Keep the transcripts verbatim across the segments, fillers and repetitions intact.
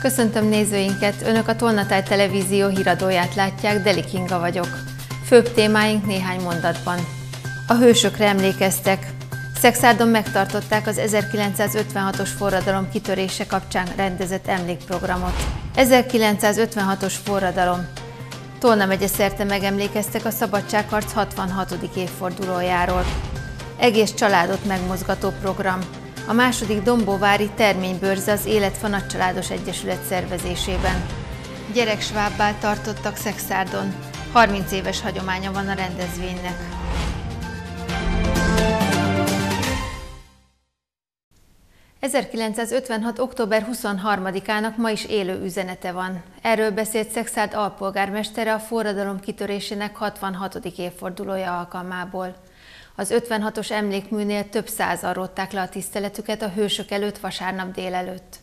Köszöntöm nézőinket! Önök a Tolnatáj Televízió híradóját látják, Deli Kinga vagyok. Főbb témáink néhány mondatban. A hősökre emlékeztek. Szexárdon megtartották az ezerkilencszázötvenhatos forradalom kitörése kapcsán rendezett emlékprogramot. ezerkilencszázötvenhatos forradalom. Tolna megye szerte megemlékeztek a szabadságharc hatvanhatodik évfordulójáról. Egész családot megmozgató program. A második dombóvári terménybőrze az Életfa Nagycsaládos Egyesület szervezésében. Gyereksvábbál tartottak Szexárdon. harminc éves hagyománya van a rendezvénynek. ezerkilencszázötvenhat. október huszonharmadikának ma is élő üzenete van. Erről beszélt Szexárd alpolgármestere a forradalom kitörésének hatvanhatodik évfordulója alkalmából. Az ötvenhatos emlékműnél több százan rótták le a tiszteletüket a hősök előtt vasárnap délelőtt.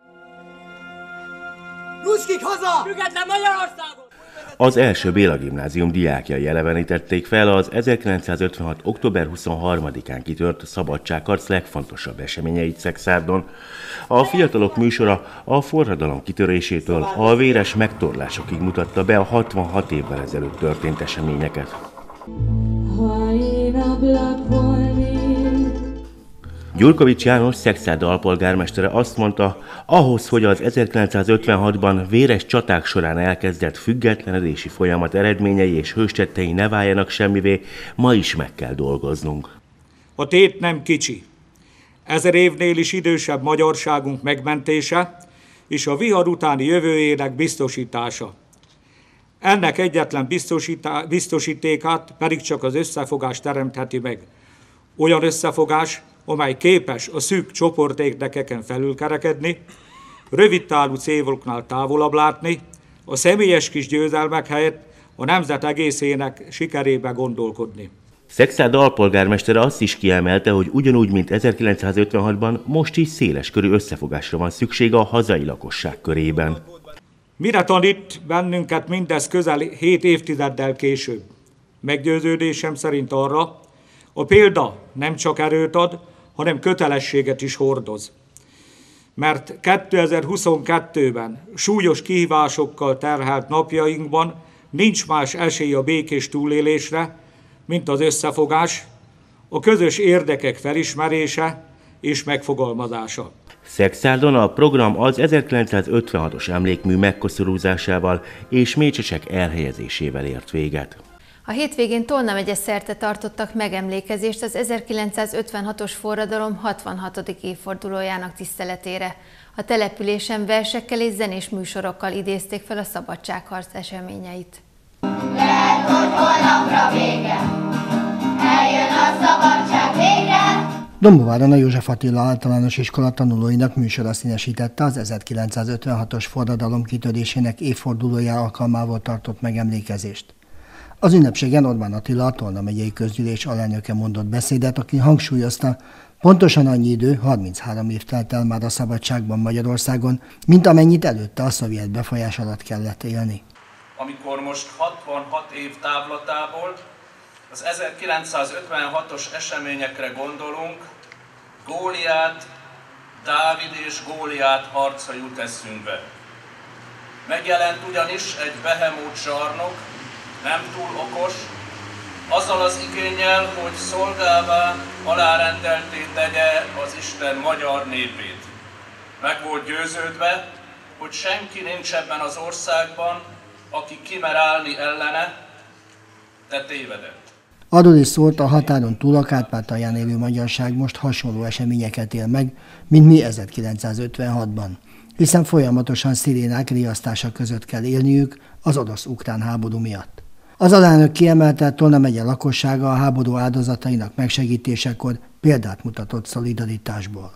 Ruszkik haza! Független Magyarországon! Az első Béla Gimnázium diákjai elevenítették fel az ezerkilencszázötvenhat. október huszonharmadikán kitört szabadságharc legfontosabb eseményeit Szexárdon. A fiatalok műsora a forradalom kitörésétől a véres megtorlásokig mutatta be a hatvanhat évvel ezelőtt történt eseményeket. Gyurkovics János Szexárd alpolgármestere azt mondta, ahhoz, hogy az ezerkilencszázötvenhatban véres csaták során elkezdett függetlenedési folyamat eredményei és hőstettei ne váljanak semmivé, ma is meg kell dolgoznunk. A tét nem kicsi. Ezer évnél is idősebb magyarságunk megmentése és a vihar utáni jövőjének biztosítása. Ennek egyetlen biztosítékát pedig csak az összefogás teremtheti meg. Olyan összefogás, amely képes a szűk csoportérdekeken felülkerekedni, rövidtávú céloknál távolabb látni, a személyes kis győzelmek helyett a nemzet egészének sikerébe gondolkodni. Szexárd alpolgármestere azt is kiemelte, hogy ugyanúgy, mint ezerkilencszázötvenhatban, most is széleskörű összefogásra van szükség a hazai lakosság körében. Mire tanít bennünket mindez közel hét évtizeddel később? Meggyőződésem szerint arra, a példa nem csak erőt ad, hanem kötelességet is hordoz. Mert kétezer-huszonkettőben súlyos kihívásokkal terhelt napjainkban nincs más esély a békés túlélésre, mint az összefogás, a közös érdekek felismerése és megfogalmazása. Szexárdon a program az ezerkilencszázötvenhatos emlékmű megkoszorúzásával és mécsesek elhelyezésével ért véget. A hétvégén Tolna megye szerte tartottak megemlékezést az ezerkilencszázötvenhatos forradalom hatvanhatodik évfordulójának tiszteletére. A településen versekkel és zenés műsorokkal idézték fel a szabadságharc eseményeit. Lehet, hogy holnapra vége, eljön a szabadság végre. Dombóváron a József Attila Általános Iskola tanulóinak műsora színesítette az ezerkilencszázötvenhatos forradalom kitörésének évfordulója alkalmával tartott megemlékezést. Az ünnepségen Orbán Attila, a Tolna megyei közgyűlés alelnöke mondott beszédet, aki hangsúlyozta, pontosan annyi idő, harminchárom év telt el már a szabadságban Magyarországon, mint amennyit előtte a szovjet befolyás alatt kellett élni. Amikor most hatvanhat év távlatából az ezerkilencszázötvenhatos eseményekre gondolunk, Góliát, Dávid és Góliát harca jut eszünkbe. Megjelent ugyanis egy behemót zsarnok, nem túl okos, azzal az igénnyel, hogy szolgálvá alárendelté tegye az Isten magyar népét. Meg volt győződve, hogy senki nincs ebben az országban, aki kimer állni ellene, de tévedett. Arról is szólt, a határon túl a Kárpátalján élő magyarság most hasonló eseményeket él meg, mint mi ezerkilencszázötvenhatban, hiszen folyamatosan szirénák riasztása között kell élniük az orosz-ukrán háború miatt. Az alelnök kiemelte, Tolna megye lakossága a háború áldozatainak megsegítésekor példát mutatott szolidaritásból.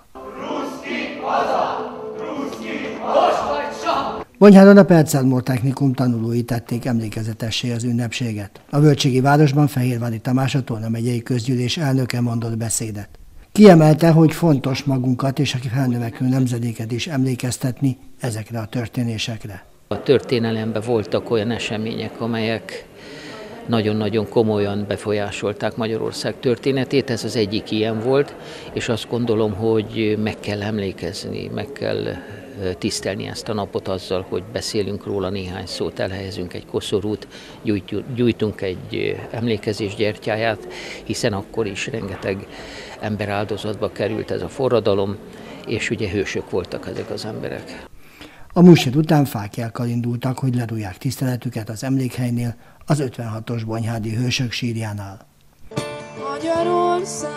Bonyháron a Percelmor Technikum tanulói tették emlékezetessé az ünnepséget. A Völgységi városban Fehérvári Tamás, a Tolna megyei közgyűlés elnöke mondott beszédet. Kiemelte, hogy fontos magunkat és a felnövekvő nemzedéket is emlékeztetni ezekre a történésekre. A történelemben voltak olyan események, amelyek nagyon-nagyon komolyan befolyásolták Magyarország történetét, ez az egyik ilyen volt, és azt gondolom, hogy meg kell emlékezni, meg kell tisztelni ezt a napot azzal, hogy beszélünk róla néhány szót, elhelyezünk egy koszorút, gyújtunk egy emlékezés gyertyáját, hiszen akkor is rengeteg ember áldozatba került ez a forradalom, és ugye hősök voltak ezek az emberek. A műsor után fáklyákkal indultak, hogy ledolják tiszteletüket az emlékhelynél, az ötvenhatos Bonyhádi hősök sírjánál. Magyarország,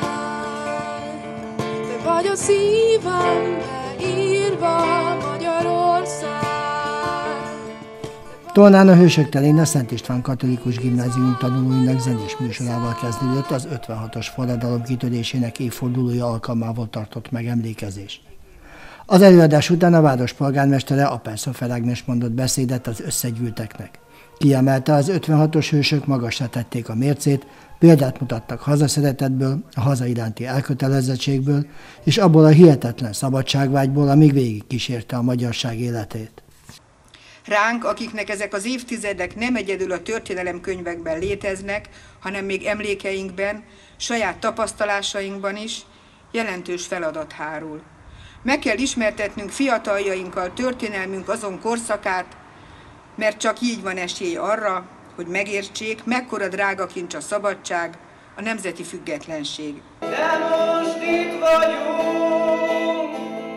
te vagy a szívembe írva, Magyarország. Tolnán a Hősök terén a Szent István Katolikus Gimnázium tanulóinak zenés műsorával kezdődött az ötvenhatos forradalom kitörésének évfordulója alkalmával tartott megemlékezés. Az előadás után a város polgármestere Apelszofer Ágnes mondott beszédet az összegyűlteknek. Kiemelte, az ötvenhatos hősök magasra tették a mércét, példát mutattak hazaszeretetből, a haza iránti elkötelezettségből, és abból a hihetetlen szabadságvágyból, amíg végig kísérte a magyarság életét. Ránk, akiknek ezek az évtizedek nem egyedül a történelemkönyvekben léteznek, hanem még emlékeinkben, saját tapasztalásainkban is jelentős feladat hárul. Meg kell ismertetnünk fiataljainkkal történelmünk azon korszakát, mert csak így van esély arra, hogy megértsék, mekkora drága kincs a szabadság, a nemzeti függetlenség. De most itt vagyunk,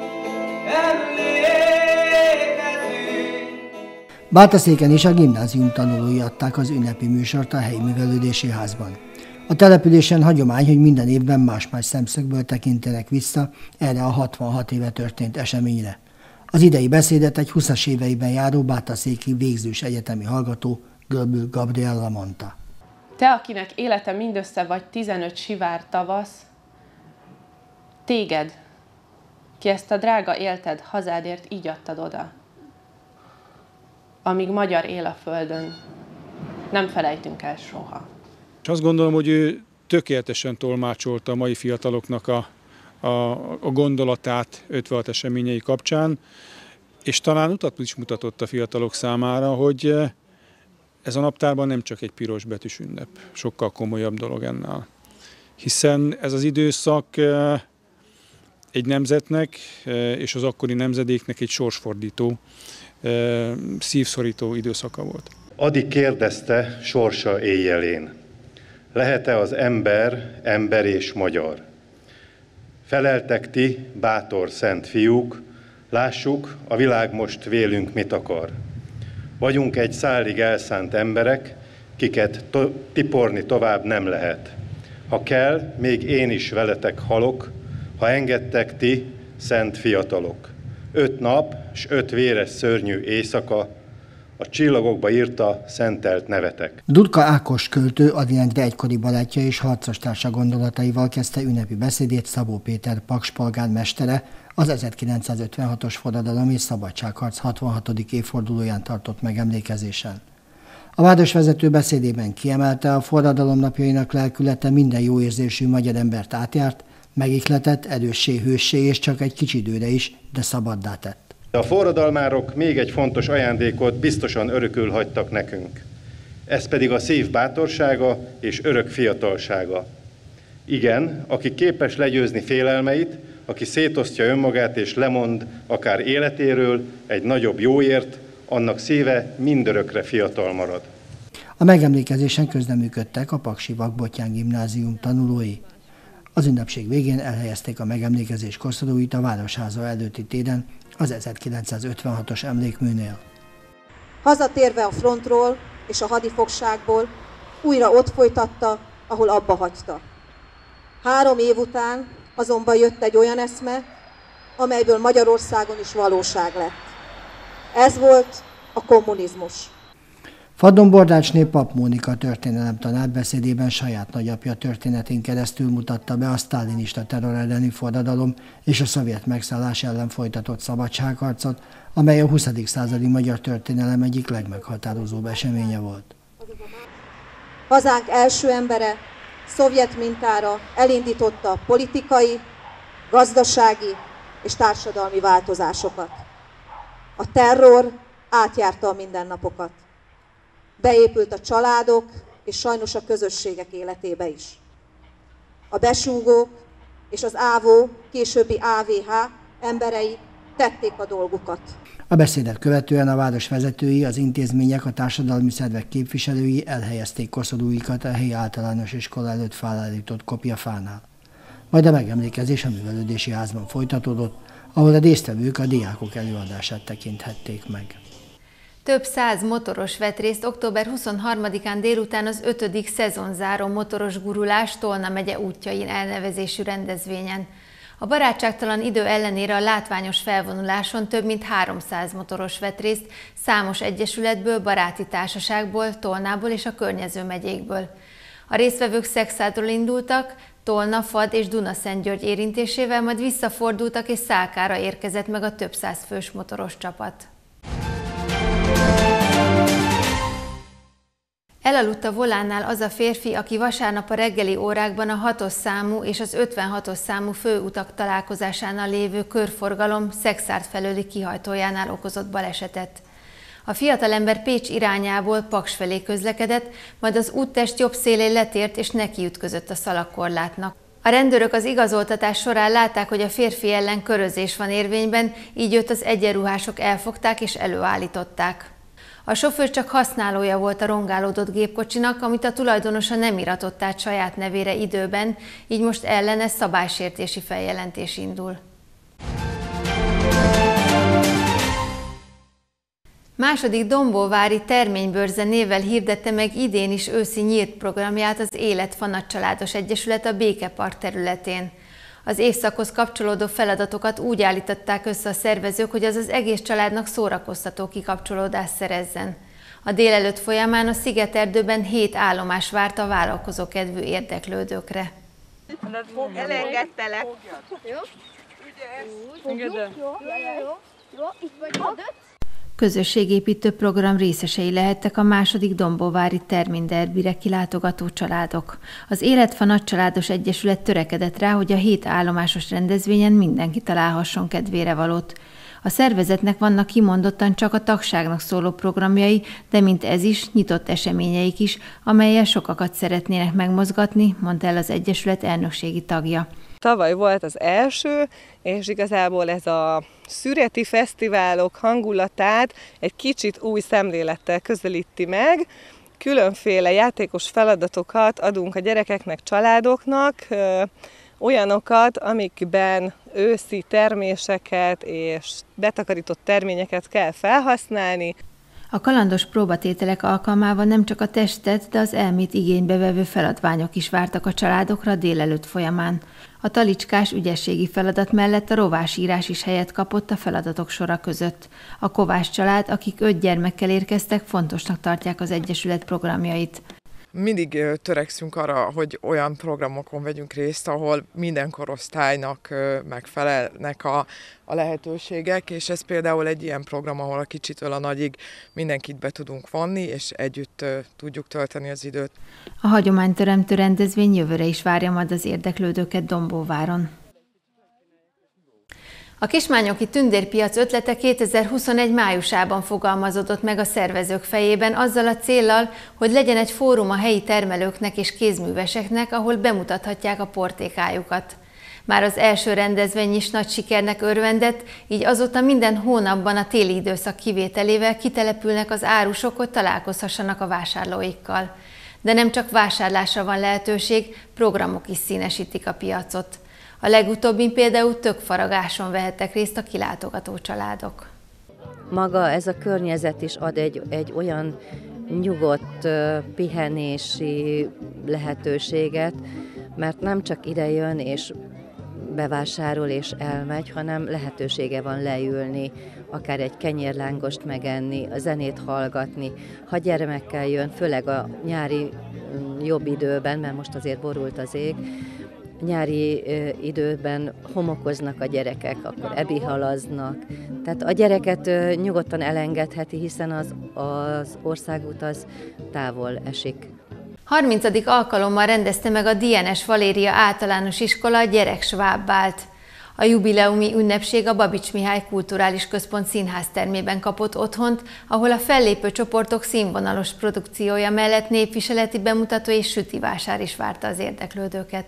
emlékezünk. Bátaszéken is a gimnázium tanulói adták az ünnepi műsort a helyi művelődési házban. A településen hagyomány, hogy minden évben más-más szemszögből tekintenek vissza erre a hatvanhat éve történt eseményre. Az idei beszédet egy húszas éveiben járó bátaszéki végzős egyetemi hallgató Göbül Gabriella mondta. Te, akinek élete mindössze vagy tizenöt sivár tavasz, téged, ki ezt a drága élted hazádért így adtad oda. Amíg magyar él a földön, nem felejtünk el soha. És azt gondolom, hogy ő tökéletesen tolmácsolta a mai fiataloknak a, a, a gondolatát ötvenhat eseményei kapcsán, és talán utat is mutatott a fiatalok számára, hogy ez a naptárban nem csak egy piros betűs ünnep, sokkal komolyabb dolog ennél. Hiszen ez az időszak egy nemzetnek és az akkori nemzedéknek egy sorsfordító, szívszorító időszaka volt. Addig kérdezte sorsa éjjelén, lehet-e az ember, ember és magyar? Feleltek ti, bátor szent fiúk, lássuk, a világ most vélünk mit akar. Vagyunk egy szállig elszánt emberek, kiket to- tiporni tovább nem lehet. Ha kell, még én is veletek halok, ha engedtek ti, szent fiatalok. Öt nap s öt véres szörnyű éjszaka, a csillagokba írta szentelt nevetek. Dudka Ákos költő Ady Endre egykori barátja és harcostársa gondolataival kezdte ünnepi beszédét Szabó Péter Paks polgármestere az ezerkilencszázötvenhatos forradalom és szabadságharc hatvanhatodik évfordulóján tartott megemlékezésen. A városvezető beszédében kiemelte, a forradalom napjainak lelkülete minden jó érzésű magyar embert átjárt, megihletett, erőssé, hőssé és csak egy kicsi időre is, de szabaddá tett. A forradalmárok még egy fontos ajándékot biztosan örökül hagytak nekünk. Ez pedig a szív bátorsága és örök fiatalsága. Igen, aki képes legyőzni félelmeit, aki szétosztja önmagát és lemond akár életéről egy nagyobb jóért, annak szíve mindörökre fiatal marad. A megemlékezésen közreműködtek a Paksi Vak-Bottyán gimnázium tanulói. Az ünnepség végén elhelyezték a megemlékezés koszorúit a Városháza előtti téren, az ezerkilencszázötvenhatos emlékműnél. Hazatérve a frontról és a hadifogságból újra ott folytatta, ahol abba hagyta. Három év után azonban jött egy olyan eszme, amelyből Magyarországon is valóság lett. Ez volt a kommunizmus. Fadon-Bordácsné Pap Mónika történelemtanár beszédében saját nagyapja történetén keresztül mutatta be a sztálinista terror elleni forradalom és a szovjet megszállás ellen folytatott szabadságharcot, amely a huszadik századi magyar történelem egyik legmeghatározóbb eseménye volt. Hazánk első embere szovjet mintára elindította a politikai, gazdasági és társadalmi változásokat. A terror átjárta a mindennapokat. Beépült a családok és sajnos a közösségek életébe is. A besúgók és az ávó, későbbi á vé há emberei tették a dolgukat. A beszédet követően a város vezetői, az intézmények, a társadalmi szervek képviselői elhelyezték koszorúikat a helyi általános iskola előtt felállított kopjafánál. Majd a megemlékezés a művelődési házban folytatódott, ahol a résztvevők a diákok előadását tekinthették meg. Több száz motoros vett részt október huszonharmadikán délután az ötödik szezonzáró motoros gurulás Tolna megye útjain elnevezésű rendezvényen. A barátságtalan idő ellenére a látványos felvonuláson több mint háromszáz motoros vett részt számos egyesületből, baráti társaságból, Tolnából és a környező megyékből. A résztvevők Szekszádról indultak, Tolna, Fad és Dunaszentgyörgy érintésével, majd visszafordultak és Szálkára érkezett meg a több száz fős motoros csapat. Elaludt a volánnál az a férfi, aki vasárnap a reggeli órákban a hatos számú és az ötvenhatos számú főutak találkozásánál lévő körforgalom Szekszárd felőli kihajtójánál okozott balesetet. A fiatalember Pécs irányából Paks felé közlekedett, majd az úttest jobb szélén letért és nekiütközött a szalagkorlátnak. A rendőrök az igazoltatás során látták, hogy a férfi ellen körözés van érvényben, így őt az egyenruhások elfogták és előállították. A sofőr csak használója volt a rongálódott gépkocsinak, amit a tulajdonosa nem iratott át saját nevére időben, így most ellene szabálysértési feljelentés indul. Második dombóvári terménybörze névvel hirdette meg idén is őszi nyílt programját az Életfa Nagycsaládos Egyesület a Békepark területén. Az évszakhoz kapcsolódó feladatokat úgy állították össze a szervezők, hogy az az egész családnak szórakoztató kikapcsolódást szerezzen. A délelőtt folyamán a Szigeterdőben hét állomás várt a vállalkozókedvű érdeklődőkre. Elengedtelek. Jó? Fogjuk? Jó, jó, jó. Itt vagy. Közösségépítő program részesei lehettek a második dombóvári terményderbire kilátogató családok. Az Életfa Nagycsaládos Egyesület törekedett rá, hogy a hét állomásos rendezvényen mindenki találhasson kedvére valót. A szervezetnek vannak kimondottan csak a tagságnak szóló programjai, de mint ez is, nyitott eseményeik is, amellyel sokakat szeretnének megmozgatni, mondta el az Egyesület elnökségi tagja. Tavaly volt az első, és igazából ez a szüreti fesztiválok hangulatát egy kicsit új szemlélettel közelíti meg. Különféle játékos feladatokat adunk a gyerekeknek, családoknak, olyanokat, amikben őszi terméseket és betakarított terményeket kell felhasználni. A kalandos próbatételek alkalmával nem csak a testet, de az elmét igénybe vevő feladványok is vártak a családokra a délelőtt folyamán. A talicskás ügyességi feladat mellett a rovásírás is helyet kapott a feladatok sora között. A Kovács család, akik öt gyermekkel érkeztek, fontosnak tartják az Egyesület programjait. Mindig törekszünk arra, hogy olyan programokon vegyünk részt, ahol minden korosztálynak megfelelnek a, a lehetőségek, és ez például egy ilyen program, ahol a kicsitől a nagyig mindenkit be tudunk vonni, és együtt tudjuk tölteni az időt. A hagyományteremtő rendezvény jövőre is várja majd az érdeklődőket Dombóváron. A Kismányoki Tündérpiac ötlete kétezer-huszonegy májusában fogalmazódott meg a szervezők fejében azzal a céllal, hogy legyen egy fórum a helyi termelőknek és kézműveseknek, ahol bemutathatják a portékájukat. Már az első rendezvény is nagy sikernek örvendett, így azóta minden hónapban a téli időszak kivételével kitelepülnek az árusok, hogy találkozhassanak a vásárlóikkal. De nem csak vásárlásra van lehetőség, programok is színesítik a piacot. A legutóbbin például tökfaragáson vehettek részt a kilátogató családok. Maga ez a környezet is ad egy, egy olyan nyugodt pihenési lehetőséget, mert nem csak ide jön és bevásárol és elmegy, hanem lehetősége van leülni, akár egy kenyérlángost megenni, a zenét hallgatni. Ha gyermekkel jön, főleg a nyári jobb időben, mert most azért borult az ég, nyári időben homokoznak a gyerekek, akkor ebihalaznak. Tehát a gyereket nyugodtan elengedheti, hiszen az, az országút az távol esik. harmincadik alkalommal rendezte meg a Dienes Valéria Általános Iskola a Gyerek Svábbált. A jubileumi ünnepség a Babits Mihály Kulturális Központ színháztermében kapott otthont, ahol a fellépő csoportok színvonalos produkciója mellett népviseleti bemutató és sütivásár is várta az érdeklődőket.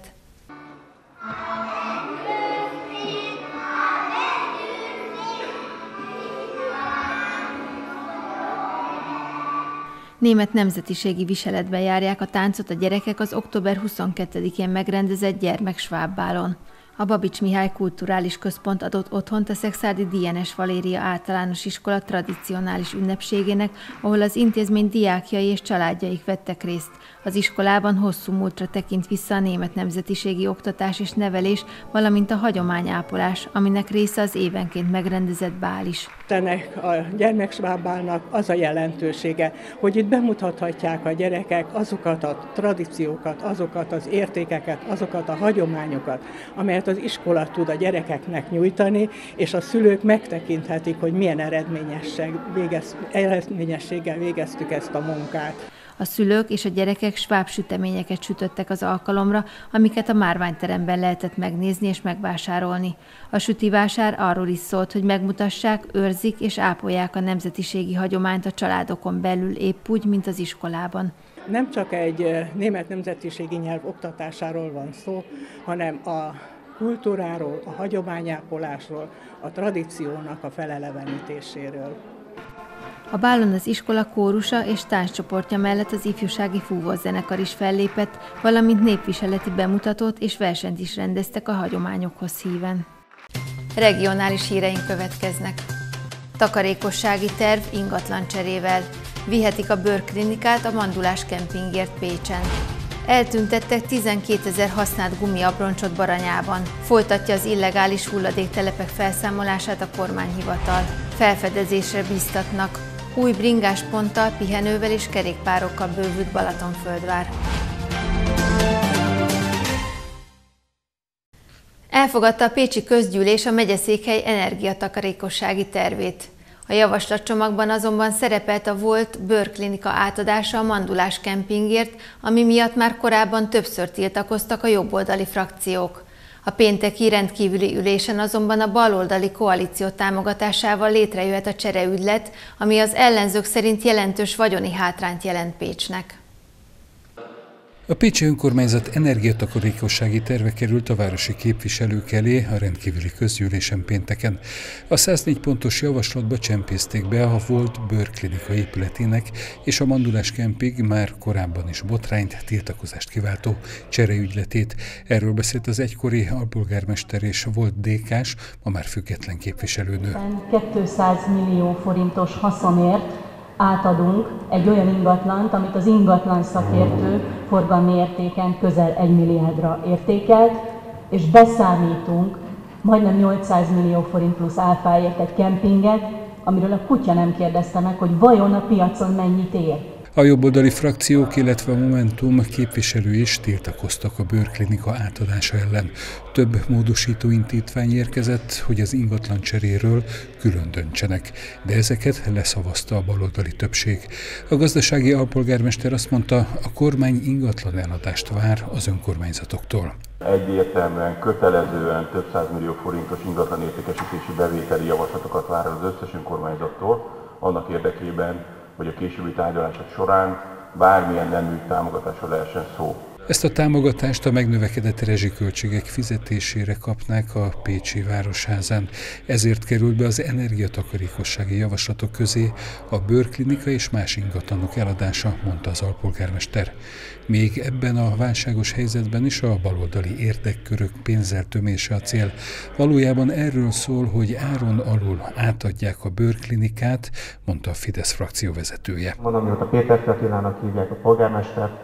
Német nemzetiségi viseletben járják a táncot a gyerekek az október huszonkettedikén megrendezett gyermeksvábbálon. A Babits Mihály Kulturális Központ adott otthont a szekszárdi Dienes Valéria általános iskola tradicionális ünnepségének, ahol az intézmény diákjai és családjaik vettek részt. Az iskolában hosszú múltra tekint vissza a német nemzetiségi oktatás és nevelés, valamint a hagyományápolás, aminek része az évenként megrendezett bál is. Ennek a gyermeksvábbálnak az a jelentősége, hogy itt bemutathatják a gyerekek azokat a tradíciókat, azokat az értékeket, azokat a hagyományokat, amelyet az iskola tud a gyerekeknek nyújtani, és a szülők megtekinthetik, hogy milyen eredményességgel végeztük ezt a munkát. A szülők és a gyerekek sváb süteményeket sütöttek az alkalomra, amiket a márványteremben lehetett megnézni és megvásárolni. A sütivásár arról is szólt, hogy megmutassák, őrzik és ápolják a nemzetiségi hagyományt a családokon belül épp úgy, mint az iskolában. Nem csak egy német nemzetiségi nyelv oktatásáról van szó, hanem a kultúráról, a hagyományápolásról, a tradíciónak a felelevenítéséről. A bálon az iskola kórusa és tánccsoportja mellett az ifjúsági fúvózenekar is fellépett, valamint népviseleti bemutatót és versenyt is rendeztek a hagyományokhoz híven. Regionális híreink következnek. Takarékossági terv ingatlan cserével. Vihetik a bőrklinikát a Mandulás kempingért Pécsen. Eltüntettek tizenkétezer használt gumiabroncsot Baranyában. Folytatja az illegális hulladéktelepek felszámolását a kormányhivatal. Felfedezésre bíztatnak. Új bringásponttal, pihenővel és kerékpárokkal bővült Balatonföldvár. Elfogadta a pécsi közgyűlés a megyeszékhely energiatakarékossági tervét. A javaslatcsomagban azonban szerepelt a volt bőrklinika átadása a Mandulás kempingért, ami miatt már korábban többször tiltakoztak a jobboldali frakciók. A pénteki rendkívüli ülésen azonban a baloldali koalíció támogatásával létrejöhet a csereügylet, ami az ellenzők szerint jelentős vagyoni hátrányt jelent Pécsnek. A pécsi önkormányzat energiatakarékossági terve került a városi képviselők elé a rendkívüli közgyűlésen pénteken. A száznégy pontos javaslatba csempészték be a volt bőrklinika épületének és a Mandulás kemping már korábban is botrányt, tiltakozást kiváltó csereügyletét. Erről beszélt az egykori alpolgármester és volt dé ká-s, ma már független képviselőnő. kétszáz millió forintos haszonért átadunk egy olyan ingatlant, amit az ingatlan szakértő forgalmi értéken közel egy milliárdra értékelt, és beszámítunk majdnem nyolcszáz millió forint plusz áfáért egy kempinget, amiről a kutya nem kérdezte meg, hogy vajon a piacon mennyit ér. A jobboldali frakciók, illetve a Momentum képviselői is tiltakoztak a bőrklinika átadása ellen. Több módosító indítvány érkezett, hogy az ingatlan cseréről külön döntsenek, de ezeket leszavazta a baloldali többség. A gazdasági alpolgármester azt mondta, a kormány ingatlan eladást vár az önkormányzatoktól. Egyértelműen, kötelezően több százmillió forintos ingatlan értékesítési bevételi javaslatokat vár az összes önkormányzattól, annak érdekében, hogy a későbbi tárgyalások során bármilyen nemű támogatásra lehessen szó. Ezt a támogatást a megnövekedett rezsiköltségek fizetésére kapnák a pécsi városházán. Ezért került be az energiatakarékossági javaslatok közé a bőrklinika és más ingatlanok eladása, mondta az alpolgármester. Még ebben a válságos helyzetben is a baloldali érdekkörök pénzzel tömése a cél. Valójában erről szól, hogy áron alul átadják a bőrklinikát, mondta a Fidesz frakció vezetője. Van, amióta Péter Attilának hívják a polgármestert,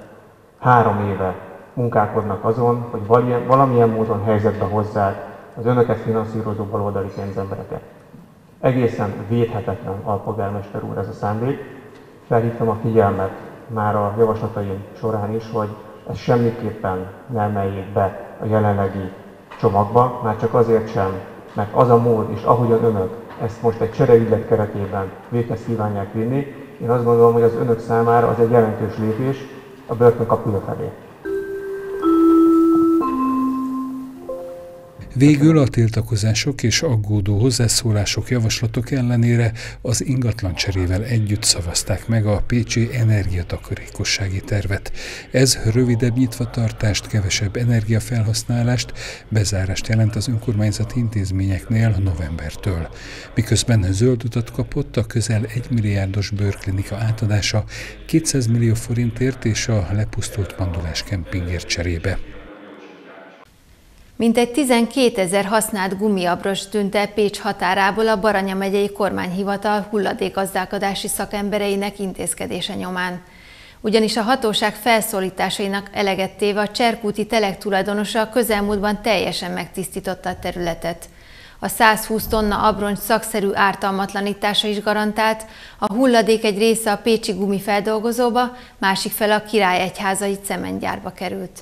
három éve munkálkodnak azon, hogy valamilyen módon helyzetbe hozzák az önöket finanszírozó baloldali pénzembereket. Egészen védhetetlen, alpolgármester úr, ez a szándék. Felhívtam a figyelmet már a javaslataim során is, hogy ez semmiképpen nem emeljék be a jelenlegi csomagba, már csak azért sem, mert az a mód és ahogyan önök ezt most egy csereügylet keretében véghez kívánják vinni, én azt gondolom, hogy az önök számára az egy jelentős lépés a börtönkapuja felé. Végül a tiltakozások és aggódó hozzászólások, javaslatok ellenére az ingatlancserével együtt szavazták meg a pécsi energiatakarékossági tervet. Ez rövidebb nyitvatartást, kevesebb energiafelhasználást, bezárást jelent az önkormányzati intézményeknél novembertől. Miközben zöld utat kapott a közel egy milliárdos bőrklinika átadása kétszáz millió forintért és a lepusztult Mandulás kempingért cserébe. Mintegy tizenkétezer használt gumiabroncs tűnt el Pécs határából a Baranya megyei kormányhivatal hulladékgazdálkodási szakembereinek intézkedése nyomán. Ugyanis a hatóság felszólításainak eleget téve a Cserkúti Telek tulajdonosa a közelmúltban teljesen megtisztította a területet. A százhúsz tonna abroncs szakszerű ártalmatlanítása is garantált, a hulladék egy része a pécsi gumifeldolgozóba, másik fele a Királyegyházai cementgyárba került.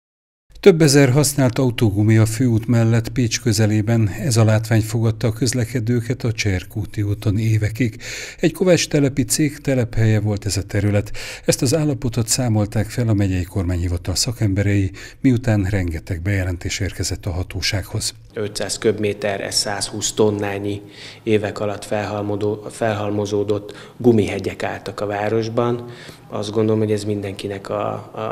Több ezer használt autógumi a főút mellett Pécs közelében, ez a látvány fogadta a közlekedőket a Cserkúti úton évekig. Egy Kovács telepi cég telephelye volt ez a terület. Ezt az állapotot számolták fel a megyei kormányhivatal szakemberei, miután rengeteg bejelentés érkezett a hatósághoz. ötszáz köbméter, ez százhúsz tonnányi évek alatt felhalmozódott gumihegyek álltak a városban. Azt gondolom, hogy ez mindenkinek a,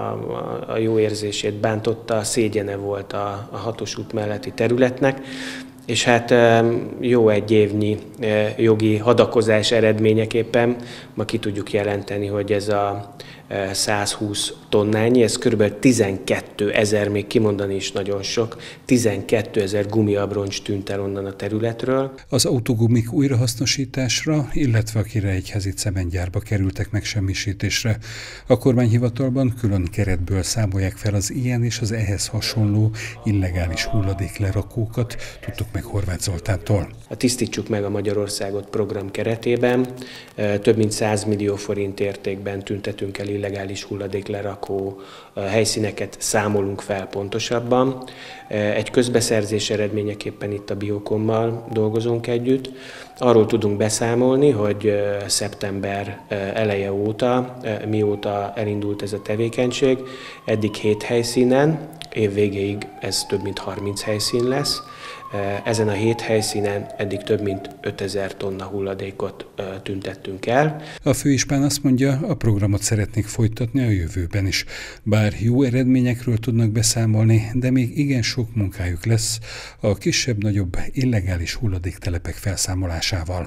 a, a jó érzését bántotta, szégyene volt a, a hatos út melletti területnek, és hát jó egy évnyi jogi hadakozás eredményeképpen ma ki tudjuk jelenteni, hogy ez a százhúsz tonnányi, ez kb. tizenkétezer, még kimondani is nagyon sok, tizenkétezer gumiabroncs tűnt el onnan a területről. Az autógumik újrahasznosításra, illetve a Királyegyházi cementgyárba kerültek megsemmisítésre. A kormányhivatalban külön keretből számolják fel az ilyen és az ehhez hasonló illegális hulladéklerakókat, tudtuk meg Horváth Zoltántól. A Tisztítsuk meg a Magyarországot program keretében több mint száz millió forint értékben tüntetünk el illegális hulladéklerakó helyszíneket, számolunk fel pontosabban. Egy közbeszerzés eredményeképpen itt a Biokommal dolgozunk együtt. Arról tudunk beszámolni, hogy szeptember eleje óta, mióta elindult ez a tevékenység, eddig hét helyszínen, év végéig ez több mint harminc helyszín lesz. Ezen a hét helyszínen eddig több mint ötezer tonna hulladékot tüntettünk el. A főispán azt mondja, a programot szeretnék folytatni a jövőben is. Bár jó eredményekről tudnak beszámolni, de még igen sok munkájuk lesz a kisebb-nagyobb illegális hulladéktelepek felszámolásával.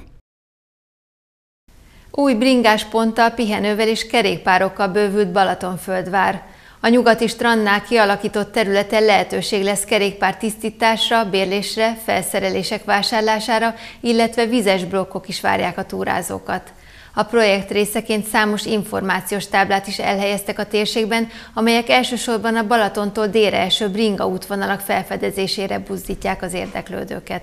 Új bringásponttal, pihenővel és kerékpárokkal bővült Balatonföldvár. A nyugati strandnál kialakított területen lehetőség lesz kerékpár tisztításra, bérlésre, felszerelések vásárlására, illetve vizes blokkok is várják a túrázókat. A projekt részeként számos információs táblát is elhelyeztek a térségben, amelyek elsősorban a Balatontól délre eső bringa útvonalak felfedezésére buzdítják az érdeklődőket.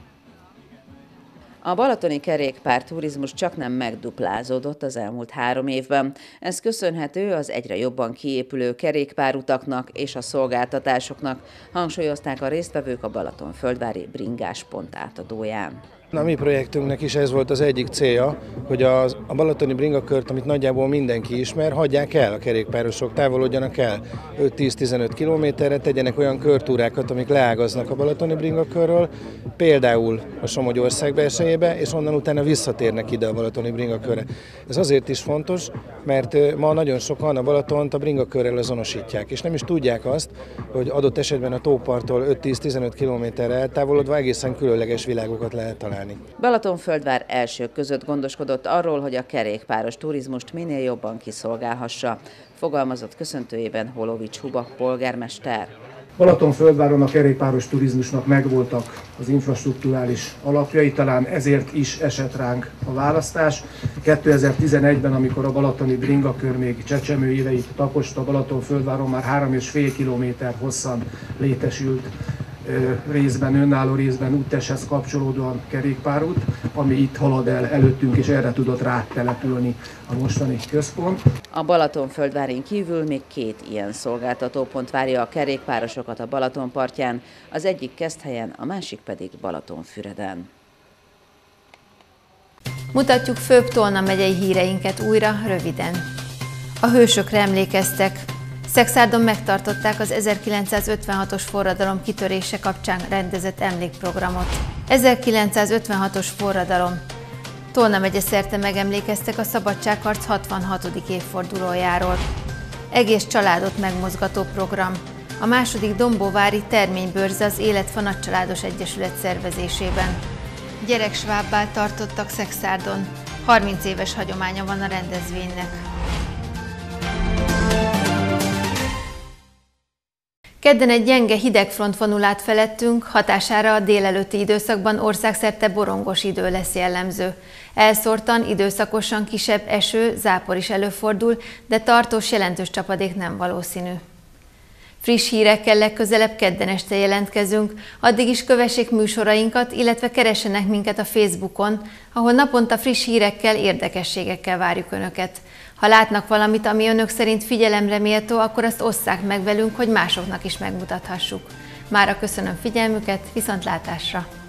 A balatoni kerékpár turizmus csaknem megduplázódott az elmúlt három évben. Ez köszönhető az egyre jobban kiépülő kerékpárutaknak és a szolgáltatásoknak, hangsúlyozták a résztvevők a Balatonföldvári bringáspont átadóján. A mi projektünknek is ez volt az egyik célja, hogy az, a balatoni bringakört, amit nagyjából mindenki ismer, hagyják el a kerékpárosok, távolodjanak el öt-tíz-tizenöt kilométerre, tegyenek olyan körtúrákat, amik leágaznak a balatoni bringakörről, például a Somogyország belsejébe, és onnan utána visszatérnek ide a balatoni bringakörre. Ez azért is fontos, mert ma nagyon sokan a Balatont a bringakörrel azonosítják, és nem is tudják azt, hogy adott esetben a tóparttól öt-tíz-tizenöt kilométerre eltávolodva egészen különleges világokat lehet találni. Balatonföldvár elsők között gondoskodott arról, hogy a kerékpáros turizmust minél jobban kiszolgálhassa, fogalmazott köszöntőjében Holovics Huba polgármester. Balatonföldváron a kerékpáros turizmusnak megvoltak az infrastrukturális alapjai, talán ezért is esett ránk a választás. kétezer-tizenegyben, amikor a balatoni bringakör még csecsemő éveit taposta, Balatonföldváron már három és fél kilométer hosszan létesült részben önálló, részben úttesthez kapcsolódóan kerékpárút, ami itt halad el előttünk, és erre tudott rátelepülni a mostani központ. A Balatonföldvárin kívül még két ilyen szolgáltatópont várja a kerékpárosokat a Balaton partján, az egyik Keszthelyen, a másik pedig Balatonfüreden. Mutatjuk főbb Tolna megyei híreinket újra, röviden. A hősökre emlékeztek. Szekszárdon megtartották az ezerkilencszázötvenhatos forradalom kitörése kapcsán rendezett emlékprogramot. ezerkilencszázötvenhatos forradalom. Tolna megye szerte megemlékeztek a szabadságharc hatvanhatodik évfordulójáról. Egész családot megmozgató program. A második dombóvári terménybőrze az Életfa Nagycsaládos Egyesület szervezésében. Gyereksvábbál tartottak Szekszárdon. harminc éves hagyománya van a rendezvénynek. Kedden egy gyenge hidegfront vonul át felettünk, hatására a délelőtti időszakban országszerte borongos idő lesz jellemző. Elszórtan, időszakosan kisebb eső, zápor is előfordul, de tartós, jelentős csapadék nem valószínű. Friss hírekkel legközelebb kedden este jelentkezünk, addig is kövessék műsorainkat, illetve keressenek minket a Facebookon, ahol naponta friss hírekkel, érdekességekkel várjuk Önöket. Ha látnak valamit, ami Önök szerint figyelemre méltó, akkor azt osszák meg velünk, hogy másoknak is megmutathassuk. Mára köszönöm figyelmüket, viszontlátásra!